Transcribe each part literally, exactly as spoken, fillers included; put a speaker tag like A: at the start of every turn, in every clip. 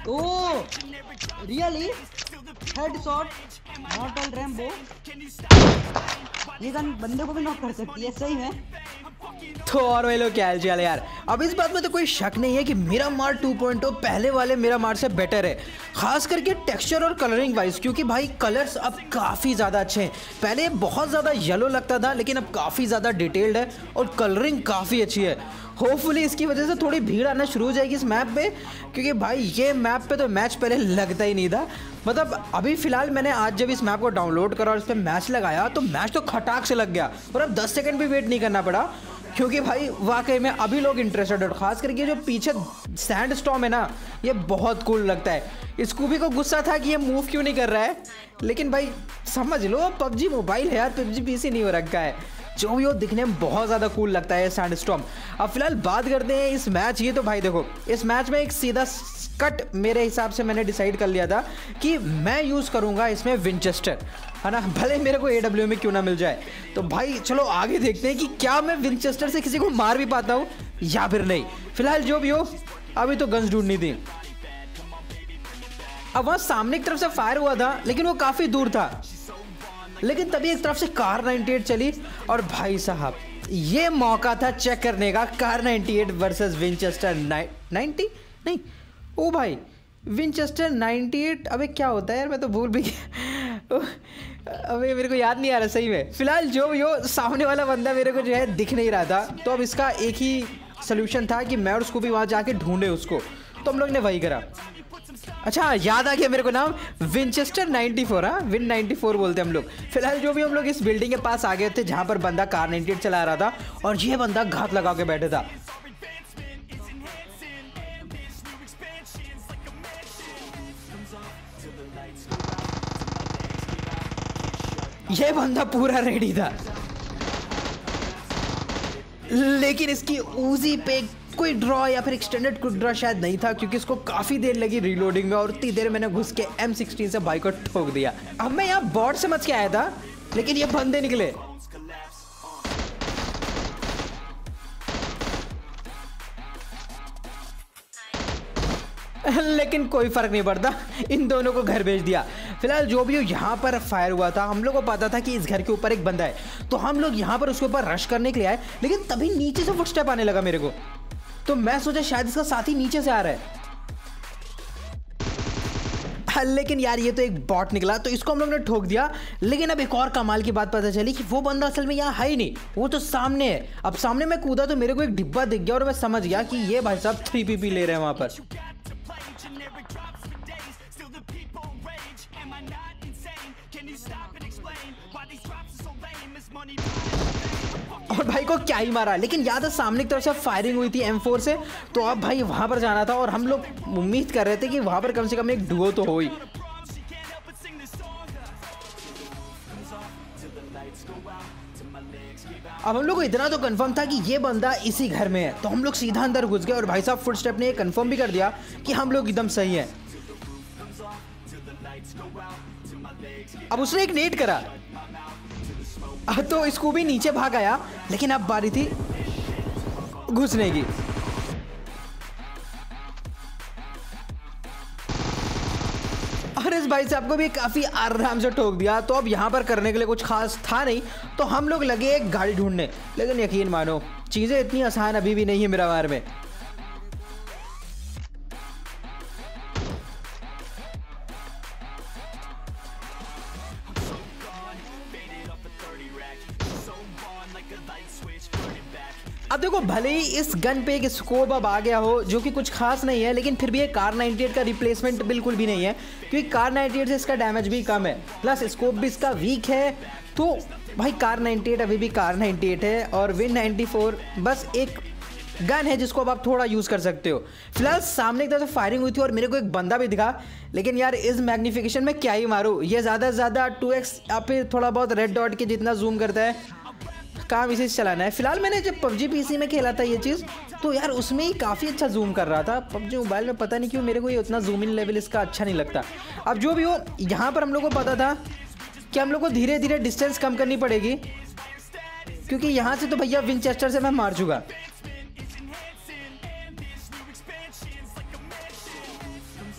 A: ओ really headshot Mortal Rambo, ये gun बंदे को भी नॉक कर सकती है सही में।
B: तो और भाई लोग क्या हाल चाल है यार। अब इस बात में तो कोई शक नहीं है कि मेरा मार टू पॉइंट ओ पहले वाले मेरा मार से बेटर है, खास करके टेक्सचर और कलरिंग वाइज, क्योंकि भाई कलर्स अब काफ़ी ज़्यादा अच्छे हैं। पहले बहुत ज़्यादा येलो लगता था लेकिन अब काफ़ी ज़्यादा डिटेल्ड है और कलरिंग काफ़ी अच्छी है। होपफुली इसकी वजह से थोड़ी भीड़ आना शुरू हो जाएगी इस मैप पे, क्योंकि भाई ये मैप पे तो मैच पहले लगता ही नहीं था। मतलब अभी फ़िलहाल मैंने आज जब इस मैप को डाउनलोड करा और इस पर मैच लगाया तो मैच तो खटाक से लग गया और अब दस सेकंड भी वेट नहीं करना पड़ा, क्योंकि भाई वाकई में अभी लोग इंटरेस्टेड और खास करके जो पीछे सैंड स्टॉर्म है ना, ये बहुत कूल लगता है। स्कूबी को गुस्सा था कि ये मूव क्यों नहीं कर रहा है, लेकिन भाई समझ लो पबजी मोबाइल है यार, पबजी पीसी नहीं हो रखा है। जो भी हो दिखने में बहुत ज़्यादा कूल लगता है सैंड स्टॉर्म। अब फिलहाल बात करते हैं इस मैच, ये तो भाई देखो इस मैच में एक सीधा कट मेरे हिसाब से मैंने डिसाइड कर लिया था कि मैं यूज़ करूँगा इसमें विंचेस्टर, है ना, भले मेरे को ए डब्ल्यू में क्यों ना मिल जाए। तो भाई चलो आगे देखते हैं कि क्या मैं विंचेस्टर से किसी को मार भी पाता हूँ या फिर नहीं। फिलहाल जो भी हो अभी तो गन्स ढूंढनी थी। अब वहाँ सामने की तरफ से फायर हुआ था लेकिन वो काफ़ी दूर था, लेकिन तभी एक तरफ से कार नाइंटी एट चली और भाई साहब ये मौका था चेक करने का, Kar ninety eight versus Winchester ninety नहीं, ओ भाई विंचेस्टर नाइंटी एट। अबे क्या होता है यार, मैं तो भूल भी गया, अबे मेरे को याद नहीं आ रहा सही में। फिलहाल जो भी हो सामने वाला बंदा मेरे को जो है दिख नहीं रहा था, तो अब इसका एक ही सोल्यूशन था कि मैं और उसको भी वहाँ जाके ढूंढे उसको, तो हम लोग ने वही करा। अच्छा याद आ गया मेरे को नाम, विंचेस्टर नाइंटी फोर, हाँ विन नाइंटी फोर बोलते हैं हम लोग। फिलहाल जो भी हम लोग इस बिल्डिंग के पास आ गए थे जहाँ पर बंदा कार नाइंटी एट चला रहा था और ये बंदा घात लगा के बैठे था। ये बंदा पूरा रेडी था लेकिन इसकी ऊजी पे कोई ड्रॉ या फिर एक्सटेंडेड क्विक ड्रॉ शायद नहीं था, क्योंकि इसको काफ़ी देर लगी रीलोडिंग में और उतनी देर मैंने घुस के एम सिक्सटीन से बाइक को ठोक दिया। अब मैं यहाँ बॉट समझ के आया था लेकिन ये बंदे निकले। लेकिन कोई फर्क नहीं पड़ता, इन दोनों को घर भेज दिया। फिलहाल जो भी हो यहाँ पर फायर हुआ था, हम लोग को पता था कि इस घर के ऊपर एक बंदा है, तो हम लोग यहाँ पर उसके ऊपर रश करने के लिए आए, लेकिन तभी नीचे से फुटस्टेप आने लगा मेरे को, तो मैं सोचा शायद इसका साथी नीचे से आ रहा है, लेकिन यार ये तो एक बॉट निकला, तो इसको हम लोग ने ठोक दिया। लेकिन अब एक और कमाल की बात पता चली कि वो बंदा असल में यहाँ है ही नहीं, वो तो सामने है। अब सामने मैं कूदा तो मेरे को एक डिब्बा दिख गया और मैं समझ गया कि ये भाई साहब थ्री पी पी ले रहे हैं वहाँ पर। और भाई को क्या ही मारा, लेकिन याद है सामने की तरफ से फायरिंग हुई थी एम फोर से, तो अब भाई वहां पर जाना था और हम लोग उम्मीद कर रहे थे कि वहां पर कम से कम एक डुओ तो हो ही। अब हम लोग को इतना तो कंफर्म था कि ये बंदा इसी घर में है, तो हम लोग सीधा अंदर घुस गए और भाई साहब फुटस्टेप ने ये कंफर्म भी कर दिया कि हम लोग एकदम सही हैं। अब उसने एक नेट करा तो स्कूबी नीचे भाग आया, लेकिन अब बारी थी घुसने की। और इस भाई साहब को भी काफी आराम से ठोक दिया, तो अब यहाँ पर करने के लिए कुछ खास था नहीं, तो हम लोग लगे एक गाड़ी ढूंढने। लेकिन यकीन मानो चीजें इतनी आसान अभी भी नहीं है मेरा वार में। अब देखो भले ही इस गन पे एक स्कोप अब आ गया हो जो कि कुछ खास नहीं है, लेकिन फिर भी ये कार नाइंटी एट का रिप्लेसमेंट बिल्कुल भी नहीं है, क्योंकि कार नाइंटी एट से इसका डैमेज भी कम है, प्लस स्कोप भी इसका वीक है। तो भाई कार नाइंटी एट अभी भी कार नाइंटी एट है और विन नाइंटी फोर बस एक गन है जिसको अब आप थोड़ा यूज़ कर सकते हो। फिलहाल सामने की तरफ से फायरिंग हुई थी और मेरे को एक बंदा भी दिखा, लेकिन यार इस मैग्नीफिकेशन में क्या ही मारूँ, ये ज़्यादा से ज़्यादा टू एक्स या फिर थोड़ा बहुत रेड डॉट के जितना जूम करता है, काम इसे चलाना है। फिलहाल मैंने जब पबजी पीसी में खेला था ये चीज़, तो यार उसमें ही काफ़ी अच्छा जूम कर रहा था। पबजी मोबाइल में पता नहीं क्यों मेरे को ये उतना जूम इन लेवल इसका अच्छा नहीं लगता। अब जो भी हो यहाँ पर हम लोग को पता था कि हम लोग को धीरे धीरे डिस्टेंस कम करनी पड़ेगी, क्योंकि यहाँ से तो भैया विंचेस्टर से मैं मार चुका।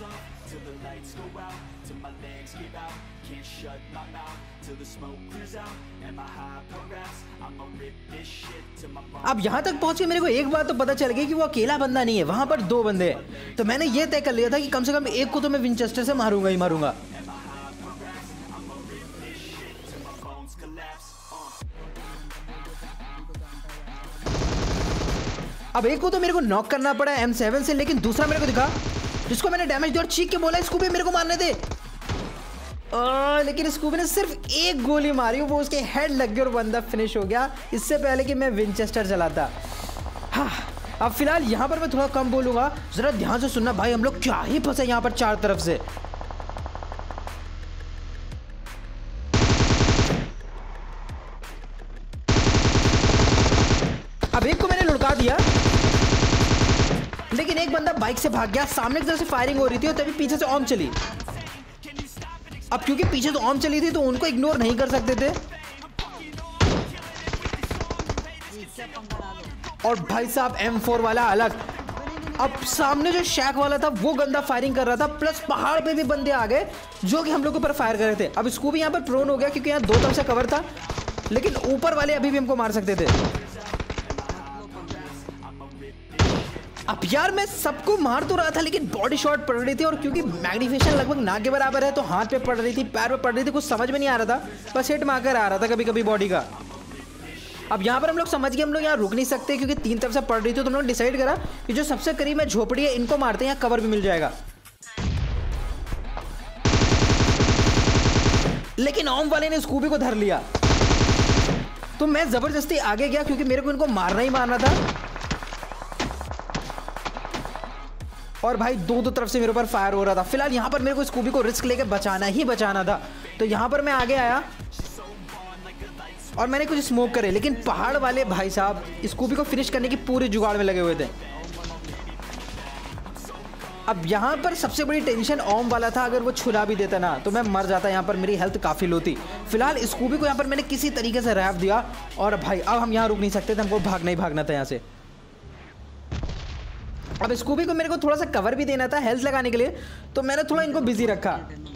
B: अब यहाँ तक पहुँच के मेरे को एक बात तो पता चल गई कि वो अकेला बंदा नहीं है, वहाँ पर दो बंदे हैं। तो मैंने ये तय कर लिया था कि कम से कम एक को तो मैं विंचेस्टर से मारूंगा ही मारूंगा। अब एक को तो मेरे को नॉक करना पड़ा एम सेवन से, लेकिन दूसरा मेरे को दिखा जिसको मैंने डैमेज दिया और चीख के बोला स्कूबी मेरे को मारने दे। आ, लेकिन स्कूबी ने सिर्फ एक गोली मारी, वो उसके हेड लग गया और बंदा फिनिश हो गया इससे पहले कि मैं विंचेस्टर चलाता। हाँ, अब फिलहाल यहाँ पर मैं थोड़ा कम बोलूँगा, ज़रा ध्यान से सुनना भाई, हम लोग क्या ही फंसे यहाँ पर चार तरफ से। अब एक को मैंने लुढ़का दिया, लेकिन एक बंदा बाइक से भाग गया। सामने की तरफ से फायरिंग हो रही थी और तभी पीछे से ओम चली। अब क्योंकि पीछे तो ओम चली थी तो उनको इग्नोर नहीं कर सकते थे। और भाई साहब एम फोर वाला अलग। अब सामने जो शैक वाला था वो गंदा फायरिंग कर रहा था, प्लस पहाड़ पे भी बंदे आ गए जो कि हम लोग के ऊपर फायर कर रहे थे। अब स्कूबी यहाँ पर प्रोन हो गया क्योंकि यहाँ दो तरफ से कवर था, लेकिन ऊपर वाले अभी भी हमको मार सकते थे। अब यार मैं सबको मार तो रहा था, लेकिन बॉडी शॉट पड़ रही थी और क्योंकि मैग्निफिकेशन लगभग ना के बराबर है तो हाथ पे पड़ रही थी, पैर पे पड़ रही थी, कुछ समझ में नहीं आ रहा था, बस हिट मारकर आ रहा था कभी कभी बॉडी का। अब यहाँ पर हम लोग समझ गए हम लोग यहाँ रुक नहीं सकते क्योंकि तीन तरफ से पड़ रही थी, तो हम लोग डिसाइड करा कि जो सबसे करीब में झोपड़ी है इनको मारते हैं, यहाँ कवर भी मिल जाएगा। लेकिन ओम वाले ने स्कूबी को धर लिया, तो मैं जबरदस्ती आगे गया क्योंकि मेरे को इनको मारना ही मारना था। और भाई दो दो तरफ से मेरे ऊपर फायर हो रहा था। फिलहाल यहाँ पर मेरे को स्कूबी को रिस्क लेके बचाना ही बचाना था, तो यहाँ पर मैं आगे आया और मैंने कुछ स्मोक करे, लेकिन पहाड़ वाले भाई साहब स्कूबी को फिनिश करने की पूरी जुगाड़ में लगे हुए थे। अब यहाँ पर सबसे बड़ी टेंशन ओम वाला था, अगर वो छुरा भी देता ना तो मैं मर जाता। यहाँ पर मेरी हेल्थ काफ़ी लो थी। फिलहाल स्कूबी को यहाँ पर मैंने किसी तरीके से रैप दिया और भाई अब हम यहाँ रुक नहीं सकते थे, हमको भागना ही भागना था यहाँ से। अब स्कूबी को मेरे को थोड़ा सा कवर भी देना था हेल्थ लगाने के लिए, तो मैंने थोड़ा इनको बिजी रखा।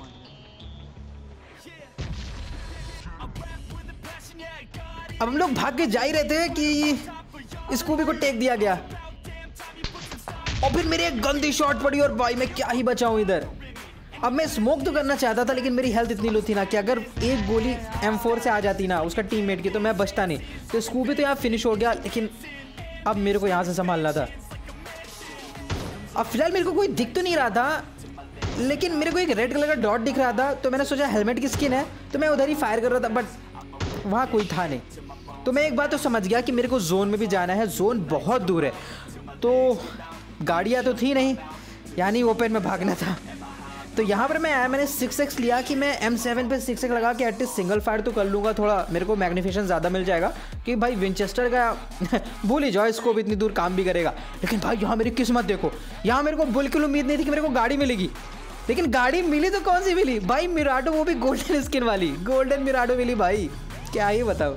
B: अब हम लोग भाग के जा ही रहे थे कि स्कूबी को टेक दिया गया और फिर मेरी एक गंदी शॉट पड़ी और भाई मैं क्या ही बचाऊं इधर। अब मैं स्मोक तो करना चाहता था, लेकिन मेरी हेल्थ इतनी लो थी ना कि अगर एक गोली एम फोर से आ जाती ना उसका टीममेट की तो मैं बचता नहीं। तो स्कूबी तो यहाँ फिनिश हो गया, लेकिन अब मेरे को यहाँ से संभालना था। अब फिलहाल मेरे को कोई दिख तो नहीं रहा था, लेकिन मेरे को एक रेड कलर का डॉट दिख रहा था, तो मैंने सोचा हेलमेट की स्किन है, तो मैं उधर ही फायर कर रहा था, बट वहाँ कोई था नहीं। तो मैं एक बात तो समझ गया कि मेरे को जोन में भी जाना है, जोन बहुत दूर है, तो गाड़ियाँ तो थी नहीं, यानी ओपन में भागना था। तो यहाँ पर मैं आया, मैंने सिक्स एक्स लिया कि मैं एम सेवन पे सिक्स एक्स लगा के एटलीस्ट सिंगल फायर तो कर लूँगा, थोड़ा मेरे को मैग्निफिकेशन ज़्यादा मिल जाएगा कि भाई विंचेस्टर का भूल ही जाओ, इसको भी इतनी दूर काम भी करेगा। लेकिन भाई यहाँ मेरी किस्मत देखो, यहाँ मेरे को बिल्कुल उम्मीद नहीं थी कि मेरे को गाड़ी मिलेगी, लेकिन गाड़ी मिली तो कौन सी मिली भाई, मिराडो, वो भी गोल्डन स्किन वाली गोल्डन मिराडो मिली भाई, क्या ही बताओ।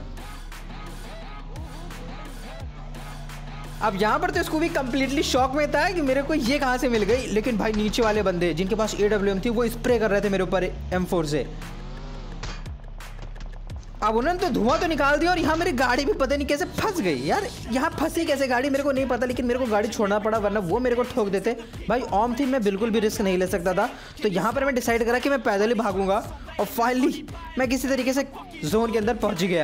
B: अब यहाँ पर तो स्कूबी कंप्लीटली शॉक में था कि मेरे को ये कहाँ से मिल गई, लेकिन भाई नीचे वाले बंदे जिनके पास ए डब्ल्यू एम थी वो स्प्रे कर रहे थे मेरे ऊपर एम फोर से। अब उन्होंने तो धुआं तो निकाल दिया और यहाँ मेरी गाड़ी भी पता नहीं कैसे फंस गई। यार यहाँ फंसी कैसे गाड़ी मेरे को नहीं पता, लेकिन मेरे को गाड़ी छोड़ना पड़ा, वरना वो मेरे को ठोक देते। भाई ओम थी, मैं बिल्कुल भी रिस्क नहीं ले सकता था, तो यहाँ पर मैं डिसाइड करा कि मैं पैदल ही भागूंगा और फाइनली मैं किसी तरीके से जोन के अंदर पहुँच गया।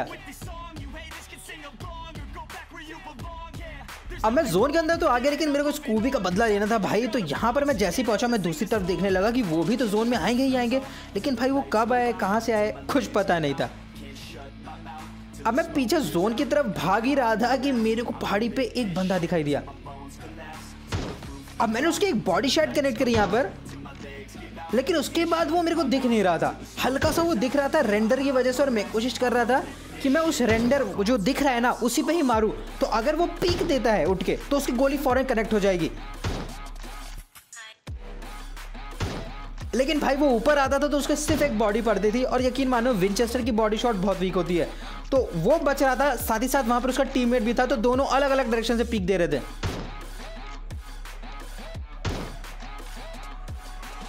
B: अब मैं जोन के अंदर तो आ गया, लेकिन मेरे को स्कूबी का बदला लेना था भाई। तो यहाँ पर मैं जैसे ही पहुंचा मैं दूसरी तरफ देखने लगा कि वो भी तो जोन में आएंगे ही आएंगे, लेकिन भाई वो कब आए कहाँ से आए कुछ पता नहीं था। अब मैं पीछे जोन की तरफ भाग ही रहा था कि मेरे को पहाड़ी पे एक बंदा दिखाई दिया। अब मैंने उसकी एक बॉडी शॉट कनेक्ट करी यहाँ पर, लेकिन उसके बाद वो मेरे को दिख नहीं रहा था, हल्का सा वो दिख रहा था रेंडर की वजह से, और मैं कोशिश कर रहा था कि मैं उस रेंडर जो दिख रहा है ना उसी पे ही मारूं, तो अगर वो पीक देता है उठ के तो उसकी गोली फौरन कनेक्ट हो जाएगी। लेकिन भाई वो ऊपर आता था तो उसके सिर्फ एक बॉडी पड़ती थी, और यकीन मानो विंचेस्टर की बॉडी शॉट बहुत वीक होती है, तो वो बच रहा था, साथ ही साथ वहां पर उसका टीममेट भी था, तो दोनों अलग अलग डायरेक्शन से पीक दे रहे थे।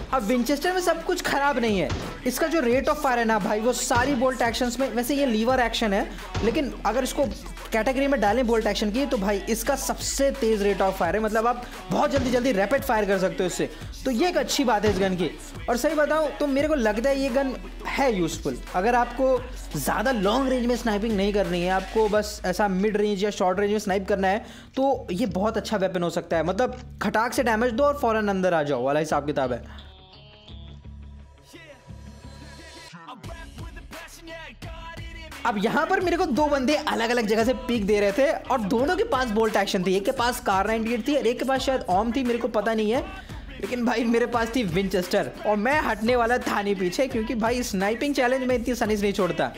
B: अब विंचेस्टर में सब कुछ खराब नहीं है, इसका जो रेट ऑफ फायर है ना भाई वो सारी बोल्ट एक्शंस में, वैसे ये लीवर एक्शन है लेकिन अगर इसको कैटेगरी में डालें बोल्ट एक्शन की तो भाई इसका सबसे तेज़ रेट ऑफ फायर है, मतलब आप बहुत जल्दी जल्दी रैपिड फायर कर सकते हो इससे, तो ये एक अच्छी बात है इस गन की। और सही बताऊँ तो मेरे को लगता है ये गन है यूज़फुल, अगर आपको ज़्यादा लॉन्ग रेंज में स्नाइपिंग नहीं करनी है, आपको बस ऐसा मिड रेंज या शॉर्ट रेंज में स्नाइप करना है तो ये बहुत अच्छा वेपन हो सकता है, मतलब खटाक से डैमेज दो और फौरन अंदर आ जाओ वाला हिसाब किताब है। अब यहाँ पर मेरे को दो बंदे अलग अलग जगह से पीक दे रहे थे और दोनों के पास बोल्ट एक्शन थी, एक के पास कार नाइंटी एट थी और एक के पास शायद ओम थी, मेरे को पता नहीं है, लेकिन भाई मेरे पास थी विंचेस्टर और मैं हटने वाला था नहीं पीछे, क्योंकि भाई स्नाइपिंग चैलेंज में इतनी आसानी से नहीं छोड़ता।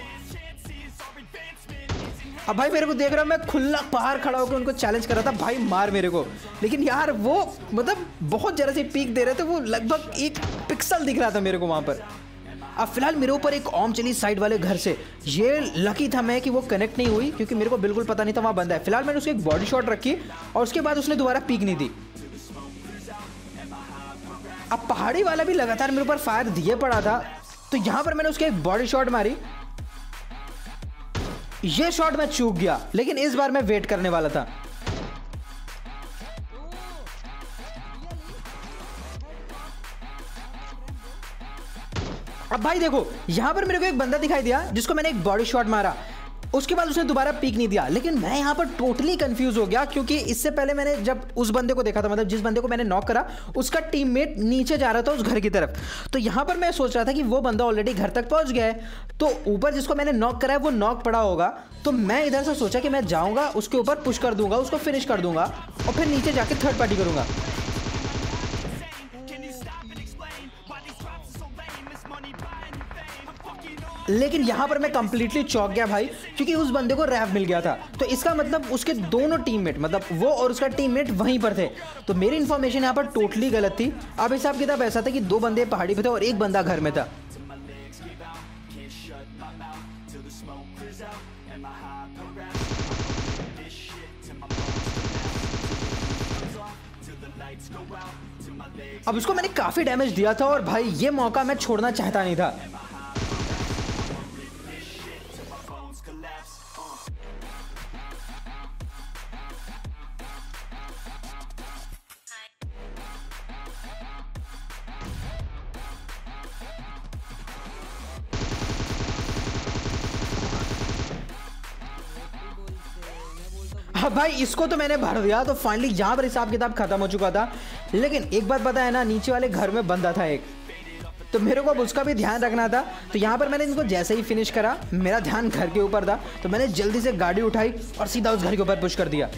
B: अब भाई मेरे को देख रहा हूँ मैं खुला बाहर खड़ा होकर उनको चैलेंज कर रहा था, भाई मार मेरे को, लेकिन यार वो मतलब बहुत जरा से पीक दे रहे थे, वो लगभग एक पिक्सल दिख रहा था मेरे को वहाँ पर। अब फिलहाल मेरे ऊपर एक ओम चली साइड वाले घर से, ये लकी था मैं कि वो कनेक्ट नहीं हुई क्योंकि मेरे को बिल्कुल पता नहीं था वहाँ बंदा है। फिलहाल मैंने उसको एक बॉडी शॉट रखी और उसके बाद उसने दोबारा पीक नहीं दी। अब पहाड़ी वाला भी लगातार मेरे ऊपर फायर दिए पड़ा था, तो यहाँ पर मैंने उसके एक बॉडी शॉट मारी, ये शॉट मैं चूक गया, लेकिन इस बार मैं वेट करने वाला था। अब भाई देखो यहाँ पर मेरे को एक बंदा दिखाई दिया जिसको मैंने एक बॉडी शॉट मारा, उसके बाद उसने दोबारा पीक नहीं दिया, लेकिन मैं यहाँ पर टोटली कंफ्यूज हो गया क्योंकि इससे पहले मैंने जब उस बंदे को देखा था, मतलब जिस बंदे को मैंने नॉक करा उसका टीममेट नीचे जा रहा था उस घर की तरफ, तो यहाँ पर मैं सोच रहा था कि वो बंदा ऑलरेडी घर तक पहुँच गया है, तो ऊपर जिसको मैंने नॉक करा है वो नॉक पड़ा होगा, तो मैं इधर से सोचा कि मैं जाऊँगा उसके ऊपर पुश कर दूंगा, उसको फिनिश कर दूंगा और फिर नीचे जाके थर्ड पार्टी करूँगा। लेकिन यहाँ पर मैं कंप्लीटली चौंक गया भाई, क्योंकि उस बंदे को रैप मिल गया था, तो इसका मतलब उसके दोनों टीममेट, मतलब वो और उसका टीममेट वहीं पर थे, तो मेरी इन्फॉर्मेशन यहाँ पर टोटली गलत थी। अब हिसाब किताब ऐसा था कि दो बंदे पहाड़ी पे थे और एक बंदा घर में था। अब उसको मैंने काफी डैमेज दिया था और भाई ये मौका मैं छोड़ना चाहता नहीं था। हाँ भाई इसको तो मैंने भर दिया, तो फाइनली यहाँ पर हिसाब किताब खत्म हो चुका था। लेकिन एक बात पता है ना, नीचे वाले घर में बंदा था एक, तो मेरे को अब उसका भी ध्यान रखना था। तो यहाँ पर मैंने इनको जैसे ही फिनिश करा, मेरा ध्यान घर के ऊपर था, तो मैंने जल्दी से गाड़ी उठाई और सीधा उस घर के ऊपर पुश कर दिया।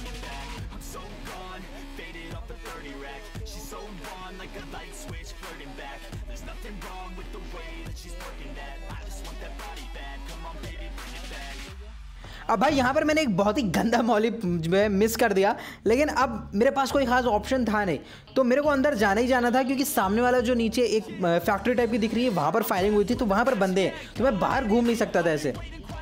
B: अब भाई यहाँ पर मैंने एक बहुत ही गंदा मॉली मिस कर दिया, लेकिन अब मेरे पास कोई खास ऑप्शन था नहीं, तो मेरे को अंदर जाना ही जाना था, क्योंकि सामने वाला जो नीचे एक फैक्ट्री टाइप की दिख रही है वहाँ पर फायरिंग हुई थी, तो वहाँ पर बंदे हैं, तो मैं बाहर घूम नहीं सकता था ऐसे।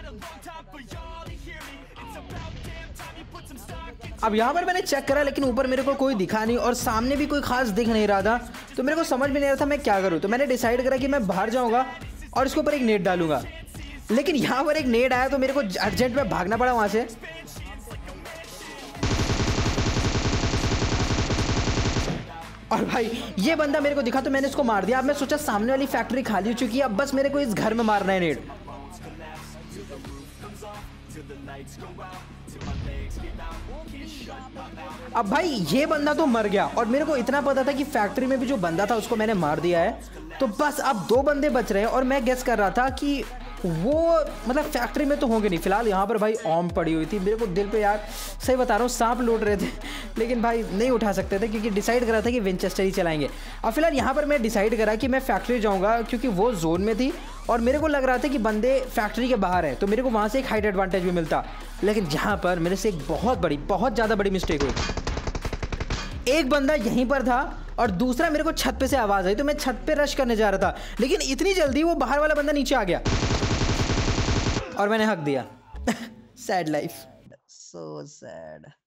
B: अब यहाँ पर मैंने चेक करा, लेकिन ऊपर मेरे को कोई दिखा नहीं और सामने भी कोई खास दिख नहीं रहा था, तो मेरे को समझ में नहीं आ रहा था मैं क्या करूँ। तो मैंने डिसाइड करा कि मैं बाहर जाऊँगा और इसके ऊपर एक नेट डालूंगा, लेकिन यहाँ पर एक नेट आया तो मेरे को अर्जेंट में भागना पड़ा वहाँ से। और भाई ये बंदा मेरे को दिखा तो मैंने इसको मार दिया। अब मैं सोचा सामने वाली फैक्ट्री खाली हो चुकी है, अब बस मेरे को इस घर में मारना है नेट। अब भाई ये बंदा तो मर गया और मेरे को इतना पता था कि फैक्ट्री में भी जो बंदा था उसको मैंने मार दिया है, तो बस अब दो बंदे बच रहे हैं और मैं गेस कर रहा था कि वो मतलब फैक्ट्री में तो होंगे नहीं। फिलहाल यहाँ पर भाई ओम पड़ी हुई थी, मेरे को दिल पे यार सही बता रहा हूँ सांप लौट रहे थे, लेकिन भाई नहीं उठा सकते थे क्योंकि डिसाइड करा था कि विंचेस्टर ही चलाएंगे। अब फिलहाल यहाँ पर मैं डिसाइड करा कि मैं फैक्ट्री जाऊँगा, क्योंकि वो जोन में थी और मेरे को लग रहा था कि बंदे फैक्ट्री के बाहर है, तो मेरे को वहाँ से एक हाइट एडवांटेज भी मिलता। लेकिन यहाँ पर मेरे से एक बहुत बड़ी बहुत ज़्यादा बड़ी मिस्टेक हुई। एक बंदा यहीं पर था और दूसरा मेरे को छत पे से आवाज़ आई, तो मैं छत पे रश करने जा रहा था, लेकिन इतनी जल्दी वो बाहर वाला बंदा नीचे आ गया और मैंने हक दिया। Sad life, so sad.